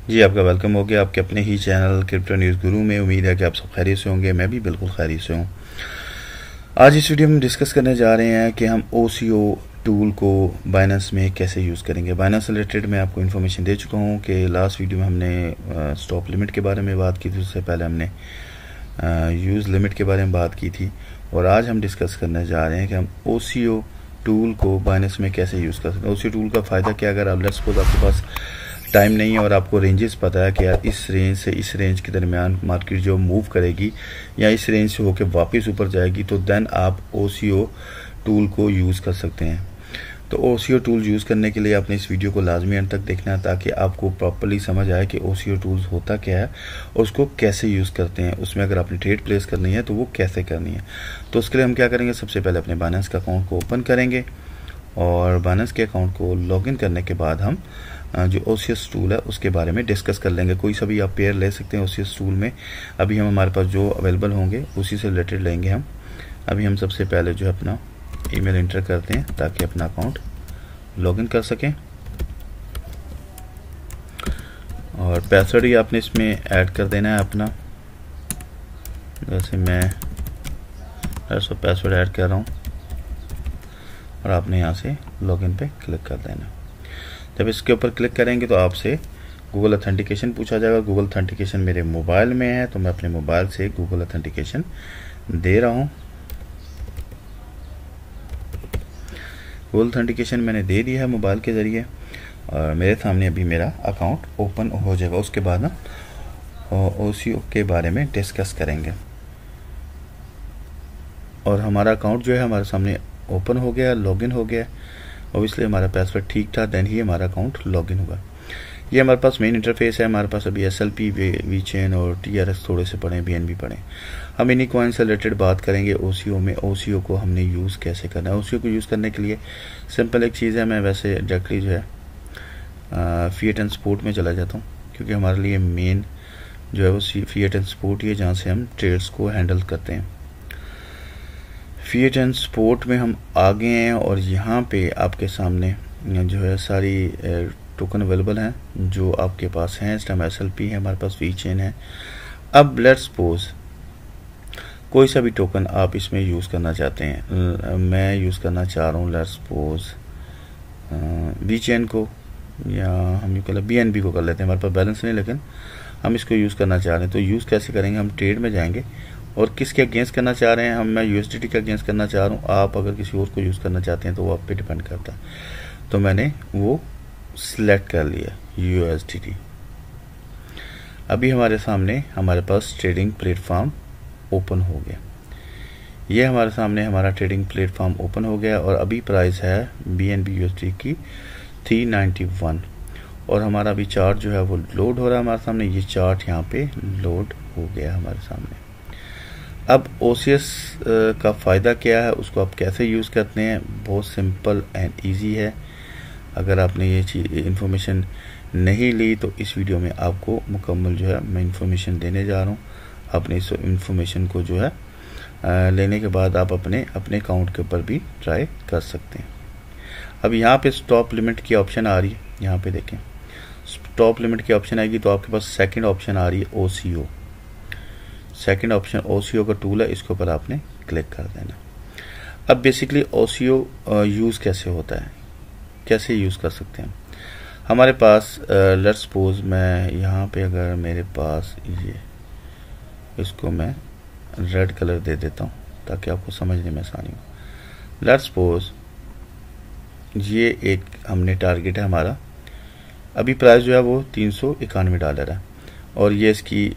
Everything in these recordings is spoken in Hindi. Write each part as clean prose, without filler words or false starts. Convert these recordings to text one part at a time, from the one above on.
जी, आपका वेलकम हो गया आपके अपने ही चैनल क्रिप्टो न्यूज़ गुरु में। उम्मीद है कि आप सब खैरियत से होंगे। मैं भी बिल्कुल खैरियत से हूँ। आज इस वीडियो में डिस्कस करने जा रहे हैं कि हम OCO टूल को बाइनेंस में कैसे यूज़ करेंगे। बाइनेंस रिलेटेड मैं आपको इन्फॉर्मेशन दे चुका हूँ कि लास्ट वीडियो में हमने स्टॉप लिमिट के बारे में बात की थी, उससे पहले हमने यूज़ लिमिट के बारे में बात की थी, और आज हम डिस्कस करने जा रहे हैं कि हम OCO टूल को बाइनेंस में कैसे यूज़ कर सकते हैं। OCO टूल का फ़ायदा क्या, अगर आप लेट्स सपोज आपके पास टाइम नहीं है और आपको रेंजेस पता है कि यार इस रेंज से इस रेंज के दरमियान मार्केट जो मूव करेगी या इस रेंज से होकर वापस ऊपर जाएगी, तो देन आप OCO टूल को यूज़ कर सकते हैं। तो OCO टूल यूज़ करने के लिए आपने इस वीडियो को लाजमी अंत तक देखना है ताकि आपको प्रॉपर्ली समझ आए कि OCO टूल्स होता क्या है और उसको कैसे यूज़ करते हैं। उसमें अगर आपने ट्रेड प्लेस करनी है तो वो कैसे करनी है। तो उसके लिए हम क्या करेंगे, सबसे पहले अपने बाइनेंस का अकाउंट को ओपन करेंगे और बाइनेंस के अकाउंट को लॉगिन करने के बाद हम जो OCS टूल है उसके बारे में डिस्कस कर लेंगे। कोई सा भी आप पेयर ले सकते हैं OCS टूल में। अभी हम हमारे पास जो अवेलेबल होंगे उसी से रिलेटेड लेंगे हम। अभी हम सबसे पहले जो है अपना ईमेल इंटर करते हैं ताकि अपना अकाउंट लॉगिन कर सकें, और पासवर्ड ही आपने इसमें ऐड कर देना है अपना। जैसे मैं पासवर्ड ऐड कर रहा हूँ और आपने यहाँ से लॉगिन पे क्लिक कर देना। जब इसके ऊपर क्लिक करेंगे तो आपसे गूगल ऑथेंटिकेशन पूछा जाएगा। गूगल ऑथेंटिकेशन मेरे मोबाइल में है तो मैं अपने मोबाइल से गूगल ऑथेंटिकेशन दे रहा हूँ। गूगल ऑथेंटिकेशन मैंने दे दिया है मोबाइल के ज़रिए और मेरे सामने अभी मेरा अकाउंट ओपन हो जाएगा। उसके बाद हम OCO के बारे में डिस्कस करेंगे। और हमारा अकाउंट जो है हमारे सामने ओपन हो गया, लॉगिन हो गया। ऑब्वियसली हमारा पासवर्ड ठीक था, देन ही हमारा अकाउंट लॉगिन होगा। ये हमारे पास मेन इंटरफेस है। हमारे पास अभी SLP, वीचेन और TRX थोड़े से पढ़े, BNB पढ़े। हम इन्हीं कॉइन से रिलेटेड बात करेंगे OCO में। OCO को हमने यूज़ कैसे करना है। OCO को यूज़ करने के लिए सिंपल एक चीज़ है, मैं वैसे डायरेक्टली जो है फिएट एंड स्पोर्ट में चला जाता हूँ, क्योंकि हमारे लिए मेन जो है वो फिएट एंड स्पोर्ट ही है जहाँ से हम ट्रेड्स को हैंडल करते हैं। फिएट एंड स्पोर्ट में हम आ गए हैं और यहाँ पे आपके सामने जो है सारी टोकन अवेलेबल हैं जो आपके पास हैं। इस टाइम SLP है, हमारे पास वीचेन है। अब लेट्स सपोज कोई सा भी टोकन आप इसमें यूज़ करना चाहते हैं। मैं यूज़ करना चाह रहा हूँ लेट्स सपोज वीचेन को, या हम कह लें BNB को कर लेते हैं। हमारे पास बैलेंस नहीं, लेकिन हम इसको यूज़ करना चाह रहे हैं। तो यूज़ कैसे करेंगे, हम ट्रेड में जाएंगे और किसके अगेंस्ट करना चाह रहे हैं। मैं USDT के अगेंस्ट करना चाह रहा हूँ। आप अगर किसी और को यूज़ करना चाहते हैं तो वो आप पे डिपेंड करता है। तो मैंने वो सिलेक्ट कर लिया USDT। अभी हमारे सामने हमारे पास ट्रेडिंग प्लेटफॉर्म ओपन हो गया। ये हमारे सामने हमारा ट्रेडिंग प्लेटफॉर्म ओपन हो गया और अभी प्राइस है BNB USD की 391 और हमारा अभी चार्ट जो है वो लोड हो रहा है हमारे सामने। ये चार्ट यहाँ पे लोड हो गया हमारे सामने। अब OCS का फ़ायदा क्या है, उसको आप कैसे यूज़ करते हैं, बहुत सिंपल एंड इजी है। अगर आपने ये चीज़ इन्फॉर्मेशन नहीं ली तो इस वीडियो में आपको मुकम्मल जो है मैं इन्फॉर्मेशन देने जा रहा हूँ। आपने इस इन्फॉर्मेशन को जो है लेने के बाद आप अपने अकाउंट के ऊपर भी ट्राई कर सकते हैं। अब यहाँ पे स्टॉप लिमिट की ऑप्शन आ रही है, यहाँ पे देखें स्टॉप लिमिट की ऑप्शन आएगी तो आपके पास सेकंड ऑप्शन आ रही है OCO। सेकंड ऑप्शन OCO का टूल है, इसके ऊपर आपने क्लिक कर देना। अब बेसिकली OCO यूज़ कैसे होता है, कैसे यूज़ कर सकते हैं। हमारे पास लेट्स सपोज मैं यहाँ पे अगर मेरे पास ये इसको मैं रेड कलर दे देता हूँ ताकि आपको समझने में आसानी हो। लेट्स सपोज ये एक हमने टारगेट है हमारा। अभी प्राइस जो है वो $391 है और ये इसकी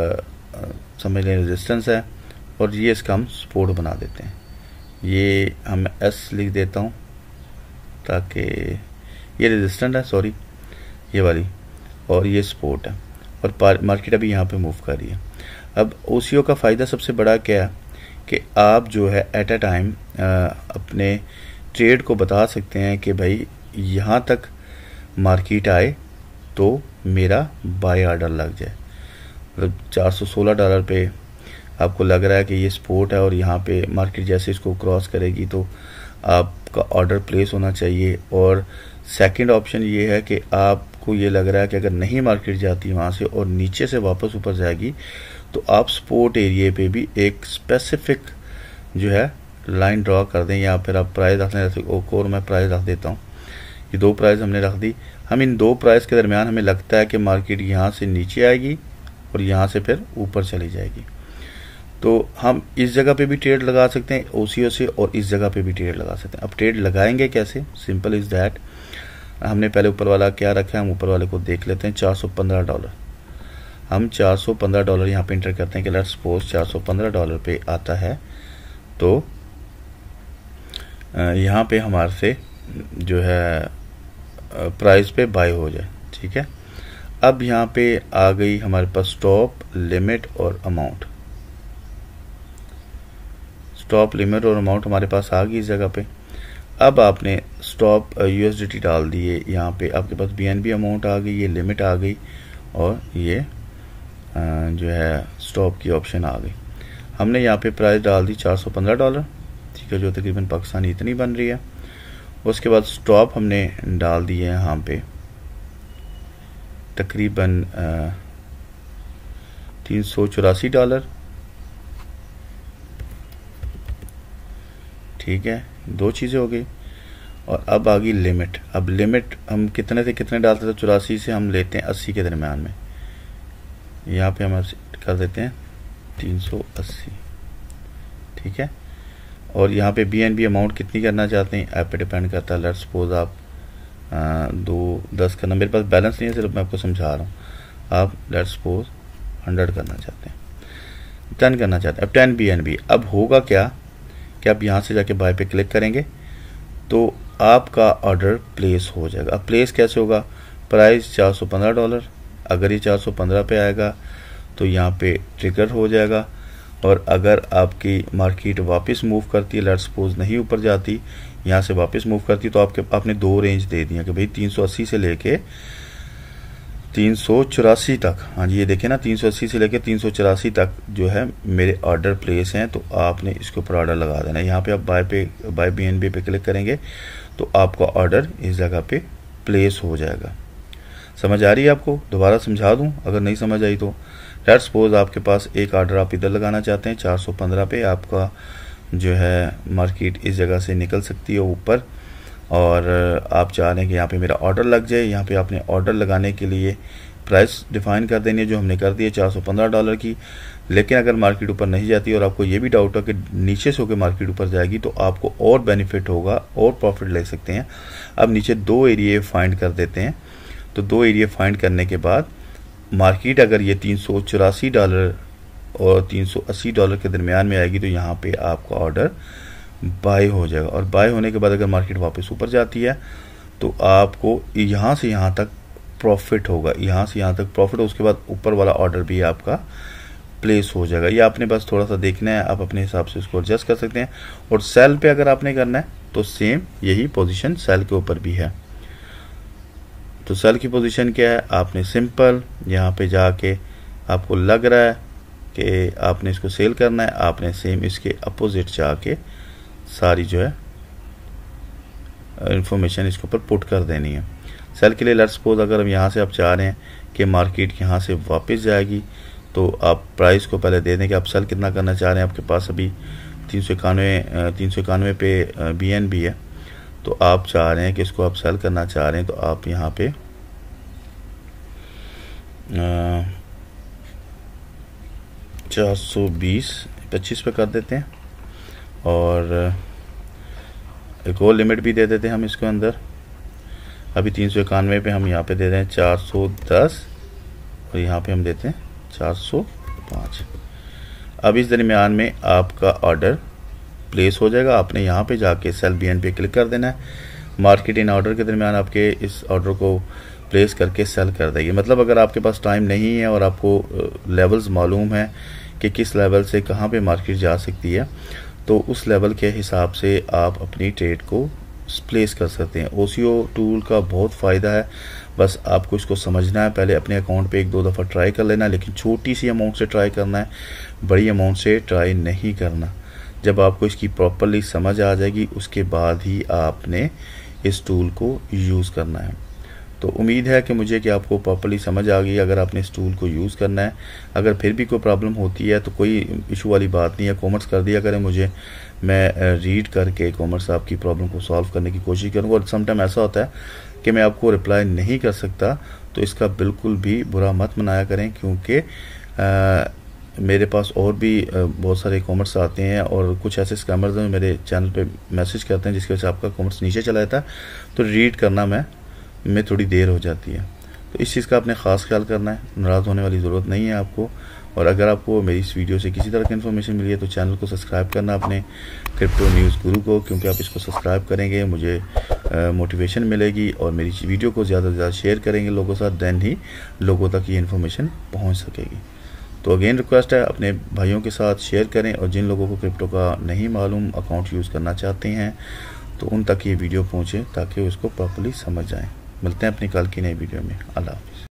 समझ लें रेजिस्टेंस है और ये इसका हम सपोर्ट बना देते हैं। ये हम S लिख देता हूँ ताकि ये रेजिस्टेंट है, सॉरी ये वाली, और ये सपोर्ट है और मार्केट अभी यहाँ पे मूव कर रही है। अब OCO का फ़ायदा सबसे बड़ा क्या है कि आप जो है एट अ टाइम अपने ट्रेड को बता सकते हैं कि भाई यहाँ तक मार्केट आए तो मेरा बाय ऑर्डर लग जाए। मतलब $416 पे आपको लग रहा है कि ये सपोर्ट है और यहाँ पे मार्केट जैसे इसको क्रॉस करेगी तो आपका ऑर्डर प्लेस होना चाहिए। और सेकंड ऑप्शन ये है कि आप आपको ये लग रहा है कि अगर नहीं मार्केट जाती वहाँ से और नीचे से वापस ऊपर जाएगी तो आप सपोर्ट एरिया पे भी एक स्पेसिफिक जो है लाइन ड्रॉ कर दें, या फिर आप प्राइस रख लें। और मैं प्राइस रख देता हूँ, ये 2 प्राइस हमने रख दी। हम इन 2 प्राइस के दरमियान हमें लगता है कि मार्केट यहाँ से नीचे आएगी और यहाँ से फिर ऊपर चली जाएगी, तो हम इस जगह पे भी ट्रेड लगा सकते हैं ओसीओ से, और इस जगह पे भी ट्रेड लगा सकते हैं। अब ट्रेड लगाएंगे कैसे? सिंपल इज़ दैट, हमने पहले ऊपर वाला क्या रखा है, हम ऊपर वाले को देख लेते हैं। $415 हम $415 यहाँ पे इंटर करते हैं कि लेट्स सपोज $415 पे आता है, तो यहाँ पे हमारे से जो है प्राइस पे बाय हो जाए। ठीक है, अब यहाँ पे आ गई हमारे पास स्टॉप, लिमिट और अमाउंट। स्टॉप, लिमिट और अमाउंट हमारे पास आ गई इस जगह पे। अब आपने स्टॉप USDT डाल दिए, यहाँ पे आपके पास BNB अमाउंट आ गई, ये लिमिट आ गई, और ये जो है स्टॉप की ऑप्शन आ गई। हमने यहाँ पे प्राइस डाल दी $415, ठीक है, जो तकरीबन पाकिस्तानी इतनी बन रही है। उसके बाद स्टॉप हमने डाल दिए यहाँ पे तकरीबन $384। ठीक है, 2 चीज़ें हो गई। और अब आ गई लिमिट। अब लिमिट हम कितने से कितने डालते थे? 84 से हम लेते हैं 80 के दरमियान में। यहाँ पे हम कर देते हैं 380। ठीक है, और यहाँ पे BNB अमाउंट कितनी करना चाहते हैं ऐप पे डिपेंड करता है। लेट्स सपोज आप 210 करना, मेरे पास बैलेंस नहीं है, सिर्फ मैं आपको समझा रहा हूँ। आप लेट्स सपोज 100 करना चाहते हैं, 10 करना चाहते हैं। अब 10 BNB। अब होगा क्या कि आप यहाँ से जाके बाय पे क्लिक करेंगे तो आपका ऑर्डर प्लेस हो जाएगा। अब प्लेस कैसे होगा? प्राइस $415, अगर ये 415 पे आएगा तो यहाँ पे ट्रिगर हो जाएगा, और अगर आपकी मार्केट वापस मूव करती है, लेट्स सपोज नहीं ऊपर जाती, यहाँ से वापस मूव करती, तो आपने 2 रेंज दे दिया कि भाई 380 से लेके 384 तक। हाँ जी, ये देखें ना, 380 से लेके 384 तक जो है मेरे ऑर्डर प्लेस हैं, तो आपने इसके ऊपर ऑर्डर लगा देना है। यहाँ पे आप बाय BNB पे क्लिक करेंगे तो आपका ऑर्डर इस जगह पे प्लेस हो जाएगा। समझ आ रही है आपको? दोबारा समझा दूं अगर नहीं समझ आई तो। लेट्स सपोज आपके पास एक ऑर्डर आप इधर लगाना चाहते हैं 415 पे, आपका जो है मार्केट इस जगह से निकल सकती है ऊपर, और आप चाह रहे हैं कि यहाँ पे मेरा ऑर्डर लग जाए। यहाँ पे आपने ऑर्डर लगाने के लिए प्राइस डिफाइन कर देनी है, जो हमने कर दी है $415 की। लेकिन अगर मार्केट ऊपर नहीं जाती और आपको ये भी डाउट हो कि नीचे से होकर मार्केट ऊपर जाएगी, तो आपको और बेनिफिट होगा और प्रॉफिट ले सकते हैं। अब नीचे 2 एरिया फाइंड कर देते हैं, तो 2 एरिया फाइंड करने के बाद मार्केट अगर ये $384 और $380 के दरमियान में आएगी, तो यहाँ पे आपका ऑर्डर बाय हो जाएगा। और बाय होने के बाद अगर मार्केट वापस ऊपर जाती है तो आपको यहाँ से यहाँ तक प्रॉफिट होगा, यहाँ से यहाँ तक प्रॉफिट। उसके बाद ऊपर वाला ऑर्डर भी आपका प्लेस हो जाएगा। ये आपने बस थोड़ा सा देखना है, आप अपने हिसाब से उसको एडजस्ट कर सकते हैं। और सेल पे अगर आपने करना है तो सेम यही पोजीशन सेल के ऊपर भी है। तो सेल की पोजीशन क्या है? आपने सिंपल यहाँ पे जाके, आपको लग रहा है कि आपने इसको सेल करना है, आपने सेम इसके अपोजिट जाके सारी जो है इंफॉर्मेशन इसके ऊपर पुट कर देनी है। सेल के लिए लेट्स सपोज अगर हम यहाँ से आप चाह रहे हैं कि मार्केट यहाँ से वापस जाएगी, तो आप प्राइस को पहले दे दें कि आप सेल कितना करना चाह रहे हैं। आपके पास अभी 391 पे BNB है, तो आप चाह रहे हैं कि इसको आप सेल करना चाह रहे हैं, तो आप यहाँ पे 420.25 पे कर देते हैं, और एक और लिमिट भी दे देते हैं हम इसके अंदर। अभी 391 पे हम यहाँ पे दे रहे हैं 410, और यहाँ पे हम देते हैं 405। अब इस दरमियान में आपका ऑर्डर प्लेस हो जाएगा। आपने यहाँ पे जाके सेल BNB पे क्लिक कर देना है। मार्केट इन ऑर्डर के दरमियान आपके इस ऑर्डर को प्लेस करके सेल कर देगी। मतलब अगर आपके पास टाइम नहीं है और आपको लेवल्स मालूम है कि किस लेवल से कहाँ पे मार्केट जा सकती है, तो उस लेवल के हिसाब से आप अपनी ट्रेड को प्लेस कर सकते हैं। OCO टूल का बहुत फ़ायदा है, बस आपको इसको समझना है। पहले अपने अकाउंट पे 1-2 दफ़ा ट्राई कर लेना, लेकिन छोटी सी अमाउंट से ट्राई करना है, बड़ी अमाउंट से ट्राई नहीं करना। जब आपको इसकी प्रॉपरली समझ आ जाएगी, उसके बाद ही आपने इस टूल को यूज़ करना है। तो उम्मीद है कि मुझे कि आपको प्रॉपर्ली समझ आ गई। अगर आपने इस टूल को यूज़ करना है, अगर फिर भी कोई प्रॉब्लम होती है तो कोई इशू वाली बात नहीं है, कॉमेंट्स कर दिया करें मुझे, मैं रीड करके कॉमेंट्स आपकी प्रॉब्लम को सॉल्व करने की कोशिश करूँगा। और समटाइम ऐसा होता है कि मैं आपको रिप्लाई नहीं कर सकता, तो इसका बिल्कुल भी बुरा मत मनाया करें, क्योंकि मेरे पास और भी बहुत सारे कॉमेंट्स आते हैं और कुछ ऐसे स्कैमर्स हैं मेरे चैनल पे मैसेज करते हैं जिसकी वजह से आपका कॉमेंट्स नीचे चला जाता है, तो रीड करना में थोड़ी देर हो जाती है। तो इस चीज़ का आपने ख़ास ख्याल करना है, नाराज़ होने वाली ज़रूरत नहीं है आपको। और अगर आपको मेरी इस वीडियो से किसी तरह की इन्फॉर्मेशन मिली है तो चैनल को सब्सक्राइब करना अपने क्रिप्टो न्यूज़ गुरु को, क्योंकि आप इसको सब्सक्राइब करेंगे मुझे मोटिवेशन मिलेगी, और मेरी वीडियो को ज़्यादा से ज़्यादा शेयर करेंगे लोगों के साथ, दैन ही लोगों तक ये इन्फॉर्मेशन पहुँच सकेगी। तो अगेन रिक्वेस्ट है, अपने भाइयों के साथ शेयर करें, और जिन लोगों को क्रिप्टो का नहीं मालूम, अकाउंट यूज़ करना चाहते हैं, तो उन तक ये वीडियो पहुँचे ताकि उसको प्रॉपर्ली समझ जाएँ। मिलते हैं अपनी कल की नई वीडियो में। अल्लाह हाफ़िज़।